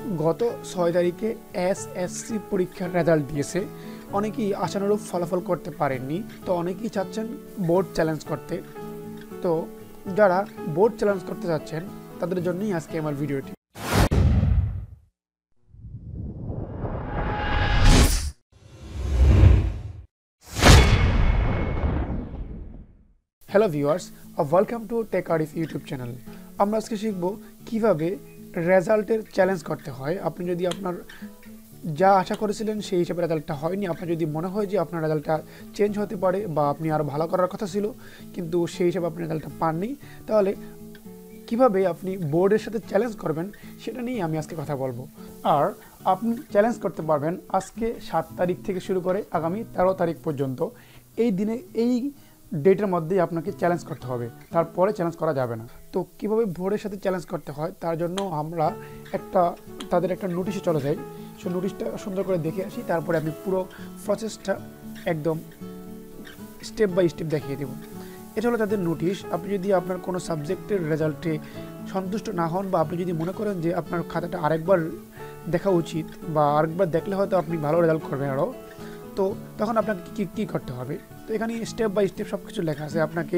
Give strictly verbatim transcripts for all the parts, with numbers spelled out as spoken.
গত ছয় তারিখে এসএসসি পরীক্ষার রেজাল্ট দিয়েছে। অনেকেই আশানুরূপ ফলাফল করতে পারেননি, তো অনেকেই চাচ্ছেন বোর্ড চ্যালেঞ্জ করতে। তো যারা বোর্ড চ্যালেঞ্জ করতে চাচ্ছেন তাদের জন্যই আজকে আমার ভিডিওটি। Hello viewers, welcome to tech Arif YouTube channel. আমরা আজকে শিখব কিভাবে রেজাল্টের চ্যালেঞ্জ করতে হয়। আপনি যদি আপনার যা আশা করেছিলেন সেই হিসাবে রেজাল্টটা হয়নি, আপনার যদি মনে হয় যে আপনার রেজাল্টটা চেঞ্জ হতে পারে বা আপনি আরও ভালো করার কথা ছিল কিন্তু সেই হিসাবে আপনি রেজাল্টটা পাননি, তাহলে কিভাবে আপনি বোর্ডের সাথে চ্যালেঞ্জ করবেন সেটা নিয়ে আমি আজকে কথা বলবো। আর আপনি চ্যালেঞ্জ করতে পারবেন আজকে সাত তারিখ থেকে শুরু করে আগামী তেরো তারিখ পর্যন্ত। এই দিনে এই ডেটের মধ্যেই আপনাকে চ্যালেঞ্জ করতে হবে, তারপরে চ্যালেঞ্জ করা যাবে না। তো কীভাবে বোর্ডের সাথে চ্যালেঞ্জ করতে হয় তার জন্য আমরা একটা তাদের একটা নোটিশে চলে যাই। সে নোটিশটা সুন্দর করে দেখে আসি, তারপরে আমি পুরো প্রসেসটা একদম স্টেপ বাই স্টেপ দেখিয়ে দেব। এটা হলো তাদের নোটিশ। আপনি যদি আপনার কোনো সাবজেক্টের রেজাল্টে সন্তুষ্ট না হন বা আপনি যদি মনে করেন যে আপনার খাতাটা আরেকবার দেখা উচিত বা আরেকবার দেখলে হয়তো আপনি ভালো রেজাল্ট করবেন আরও, তো তখন আপনাকে কী কী করতে হবে। তো এখানে স্টেপ বাই স্টেপ সব কিছু লেখা আছে। আপনাকে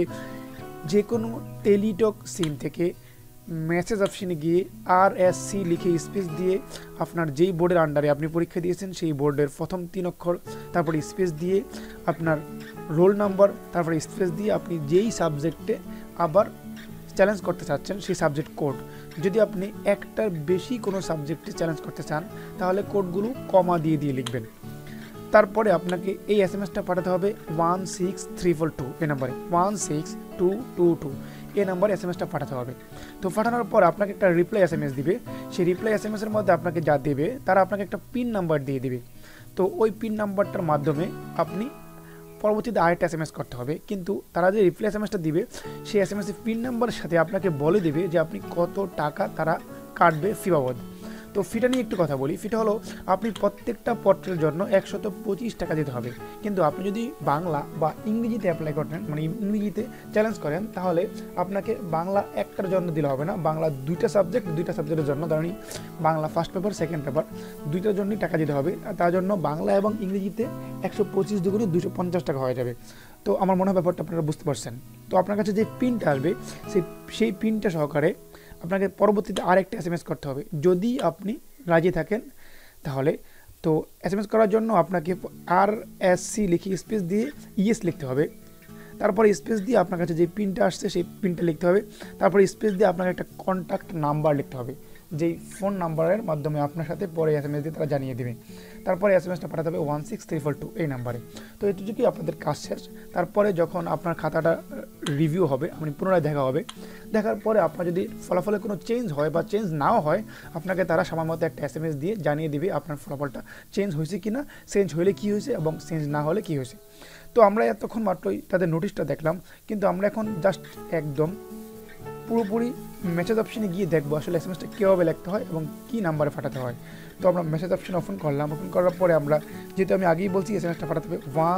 যে কোনো টেলিটক সিম থেকে মেসেজ অপশনে গিয়ে আর এস সি লিখে স্পেস দিয়ে আপনার যেই বোর্ডের আন্ডারে আপনি পরীক্ষা দিয়েছেন সেই বোর্ডের প্রথম তিন অক্ষর, তারপরে স্পেস দিয়ে আপনার রোল নাম্বার, তারপরে স্পেস দিয়ে আপনি যেই সাবজেক্টে আবার চ্যালেঞ্জ করতে চাচ্ছেন সেই সাবজেক্ট কোড। যদি আপনি একটার বেশি কোনো সাবজেক্টে চ্যালেঞ্জ করতে চান তাহলে কোডগুলো কমা দিয়ে দিয়ে লিখবেন। তারপরে আপনাকে এই এস এম এসটা পাঠাতে হবে one six three four two এই নাম্বারে, one six two two two এই নাম্বারে এস এম এসটা পাঠাতে হবে। তো পাঠানোর পর আপনাকে একটা রিপ্লাই এস এম এস দিবে। সেই রিপ্লাই এস এম এসের মধ্যে আপনাকে যা দেবে তারা আপনাকে একটা পিন নাম্বার দিয়ে দিবে। তো ওই পিন নাম্বারটার মাধ্যমে আপনি পরবর্তীতে আরেকটা এস এম এস করতে হবে। কিন্তু তারা যে রিপ্লাই এস এম এসটা দিবে সেই এস এম এসের পিন নাম্বারের সাথে আপনাকে বলে দেবে যে আপনি কত টাকা তারা কাটবে ফি বাবদ। তো ফিটা নিয়ে একটু কথা বলি। ফিটা হলো আপনি প্রত্যেকটা পত্রের জন্য একশত পঁচিশ টাকা দিতে হবে। কিন্তু আপনি যদি বাংলা বা ইংরেজিতে অ্যাপ্লাই করেন, মানে ইংরেজিতে চ্যালেঞ্জ করেন, তাহলে আপনাকে বাংলা একটার জন্য দিলে হবে না, বাংলা দুইটা সাবজেক্ট দুইটা সাবজেক্টের জন্য, কারণ Bangla first paper second paper দুইটার জন্যই টাকা দিতে হবে। আর তার জন্য বাংলা এবং ইংরেজিতে একশো পঁচিশ দুগুণে দুশো পঞ্চাশ টাকা হয়ে যাবে। তো আমার মনে হয় ব্যাপারটা আপনারা বুঝতে পারছেন। তো আপনার কাছে যে পিনটা আসবে সেই সেই পিনটা সহকারে আপনাকে পরবর্তীতে আরেকটা এস এম এস করতে হবে যদি আপনি রাজি থাকেন তাহলে। তো এস এম এস করার জন্য আপনাকে আর এস সি লিখে স্পেস দিয়ে ইএস লিখতে হবে। তারপরে স্পেস দিয়ে আপনার কাছে যে পিনটা আসছে সেই পিনটা লিখতে হবে। তারপরে স্পেস দিয়ে আপনাকে একটা কন্ট্যাক্ট নাম্বার লিখতে হবে, যেই ফোন নাম্বারের মাধ্যমে আপনার সাথে পরে এস এম এস দিয়ে তারা জানিয়ে দেবে। তারপরে এস এম এসটা পাঠাতে হবে one six three four two এই নাম্বারে। তো এটুকুই আপনাদের কাজ শেষ। তারপরে যখন আপনার খাতাটা রিভিউ হবে, মানে পুনরায় দেখা হবে, দেখার পরে আপনার যদি ফলাফলে কোনো চেঞ্জ হয় বা চেঞ্জ নাও হয়, আপনাকে তারা সময় মতো একটা এস এম এস দিয়ে জানিয়ে দেবে আপনার ফলাফলটা চেঞ্জ হয়েছে কি না, চেঞ্জ হলে কী হয়েছে এবং চেঞ্জ না হলে কী হয়েছে। তো আমরা এতক্ষণ মাত্রই তাদের নোটিশটা দেখলাম, কিন্তু আমরা এখন জাস্ট একদম পুরোপুরি মেসেজ অপশনে গিয়ে দেখবো আসলে এস এম এসটা কীভাবে লিখতে হয় এবং কী নাম্বারে পাঠাতে হয়। তো আমরা মেসেজ অপশন ওপেন করলাম। ওপেন করার পরে আমরা, যেহেতু আমি আগেই বলছি এস এম এসটা পাঠাতে হবে one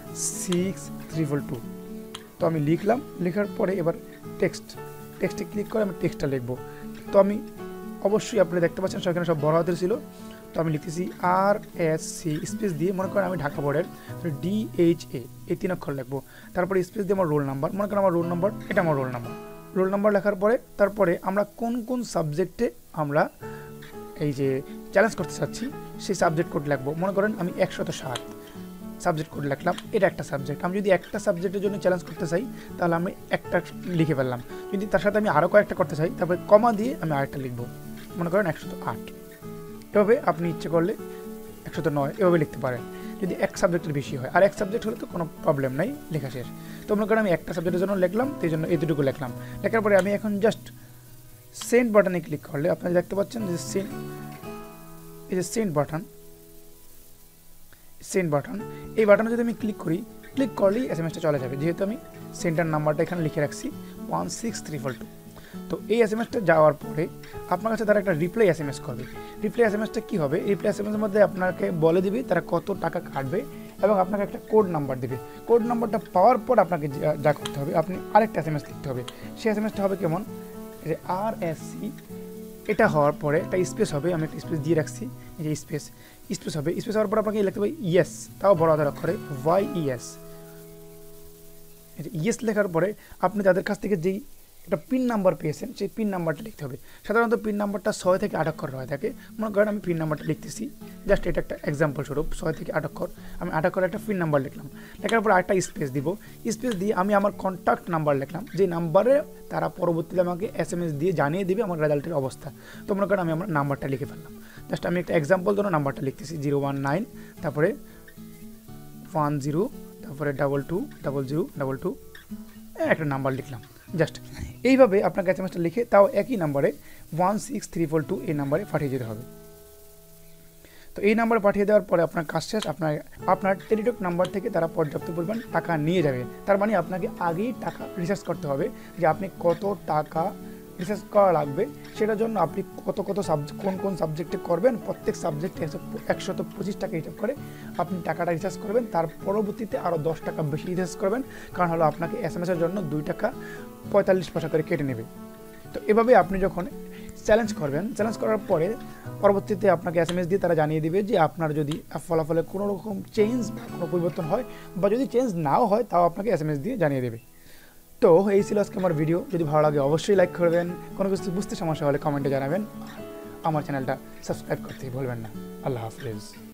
six three four two, তো আমি লিখলাম। লেখার পরে এবার টেক্সট টেক্সটে ক্লিক করে আমি টেক্সটটা লিখবো। তো আমি অবশ্যই আপনারা দেখতে পাচ্ছেন সেখানে সব বড় হাতের ছিল। তো আমি লিখতেছি আর এস সি স্পেস দিয়ে, মনে করেন আমি ঢাকা বোর্ডের ডি এইচ এ এই তিন অক্ষর লিখবো। তারপরে স্পেস দিয়ে আমার রোল নাম্বার, মনে করেন আমার রোল নাম্বার, এটা আমার রোল নাম্বার। রোল নাম্বার লেখার পরে তারপরে আমরা কোন কোন সাবজেক্টে আমরা এই যে চ্যালেঞ্জ করতে চাচ্ছি সেই সাবজেক্ট কোড লিখবো। মনে করেন আমি একশত ষাট সাবজেক্ট কোড লিখলাম, এটা একটা সাবজেক্ট। আমি যদি একটা সাবজেক্টের জন্য চ্যালেঞ্জ করতে চাই তাহলে আমি একটা লিখে ফেললাম। যদি তার সাথে আমি আরও কয়েকটা করতে চাই তারপরে কমা দিয়ে আমি আরেকটা লিখবো, মনে করেন একশত আট। এভাবে আপনি ইচ্ছে করলে একশত নয় এভাবে লিখতে পারেন যদি এক সাবজেক্টের বেশি হয়। আর এক সাবজেক্ট হলে তো কোনো প্রবলেম নাই, লেখা শেষ। তো মনে করেন আমি একটা সাবজেক্টের জন্য লিখলাম, সেই জন্য এতটুকু লিখলাম। লেখার পরে আমি এখন জাস্ট সেন্ড বাটনে ক্লিক করলে আপনারা দেখতে পাচ্ছেন যে সেন্ড, এই যে সেন্ড বাটন, সেন্ড বাটন এই বাটনে যদি আমি ক্লিক করি, ক্লিক করলেই এস এম এসটা চলে যাবে। যেহেতু আমি সেন্টার নাম্বারটা এখানে লিখে রাখছি one six three four two. তো এই এস এম এসটা যাওয়ার পরে আপনার কাছে তারা একটা রিপ্লাই এস এম এস করবে। রিপ্লাই এস এম এসটা কী হবে, রিপ্লাই এস এম এসের মধ্যে আপনাকে বলে দিবে তারা কত টাকা কাটবে এবং আপনাকে একটা কোড নাম্বার দেবে। কোড নাম্বারটা পাওয়ার পর আপনাকে যা করতে হবে, আপনি আরেকটা এস এম এস লিখতে হবে। সেই এস এম এসটা হবে কেমন, যে আর এস সি এটা হওয়ার পরে একটা স্পেস হবে, আমি একটা স্পেস দিয়ে রাখছি, এই যে স্পেস স্পেস হবে। স্পেস হওয়ার পর আপনাকে লিখতে হবে ইয়েস, তাও বড় হাতের অক্ষরে ওয়াই ইএস। ইয়েস লেখার পরে আপনি তাদের কাছ থেকে যেই একটা পিন নাম্বার পেয়েছেন সেই পিন নাম্বারটা লিখতে হবে। সাধারণত পিন নাম্বারটা ছয় থেকে আট অক্ষর হয়ে থাকে। মনে করেন আমি পিন নাম্বারটা লিখতেছি, জাস্ট এটা একটা এক্সাম্পল স্বরূপ, ছয় থেকে আট অক্ষর, আমি আট অক্ষর একটা পিন নাম্বার লিখলাম। লেখার পর একটা স্পেস দিব, স্পেস দিয়ে আমি আমার কন্ট্যাক্ট নাম্বার লিখলাম, যে নাম্বারে তারা পরবর্তীতে আমাকে এস এম এস দিয়ে জানিয়ে দেবে আমার রেজাল্টের অবস্থা। তো মনে করেন আমি আমার নাম্বারটা লিখে ফেললাম, জাস্ট আমি একটা এক্সাম্পল জন্য নাম্বারটা লিখতেছি জিরো ওয়ান নাইন তারপরে ওয়ান জিরো তারপরে double two double zero double two একটা নাম্বার লিখলাম। জাস্ট এইভাবে আপনাকে এস এম এসটা লিখে তাও একই নাম্বারে one six three four two এই নাম্বারে পাঠিয়ে দিতে হবে। তো এই নাম্বারে পাঠিয়ে দেওয়ার পরে আপনার কাজ শেষ। আপনার আপনার টেলিটক নাম্বার থেকে তারা পর্যাপ্ত পরিমাণ টাকা নিয়ে যাবে। তার মানে আপনাকে আগেই টাকা রিসার্চ করতে হবে যে আপনি কত টাকা রিসার্চ করা লাগবে, সেটার জন্য আপনি কত কত সাবজেক্ট কোন কোন সাবজেক্টে করবেন, প্রত্যেক সাবজেক্টে একশত পঁচিশ টাকা হিসাব করে আপনি টাকাটা রিসার্চ করবেন। তার পরবর্তীতে আরও দশ টাকা বেশি রিসার্চ করবেন, কারণ হলো আপনাকে এস এম এসের জন্য দুই টাকা পঁয়তাল্লিশ পয়সা করে কেটে নেবে। তো এভাবে আপনি যখন চ্যালেঞ্জ করবেন, চ্যালেঞ্জ করার পরে পরবর্তীতে আপনাকে এস এম এস দিয়ে তারা জানিয়ে দেবে যে আপনার যদি ফলাফলে কোনো রকম চেঞ্জ বা কোনো পরিবর্তন হয়, বা যদি চেঞ্জ নাও হয় তাও আপনাকে এস এম এস দিয়ে জানিয়ে দেবে। তো এই ছিল আজকে আমার ভিডিও। যদি ভালো লাগে অবশ্যই লাইক করবেন, কোনো কিছু বুঝতে সমস্যা হলে কমেন্টে জানাবেন, আমার চ্যানেলটা সাবস্ক্রাইব করতে ভুলবেন না। আল্লাহ হাফেজ।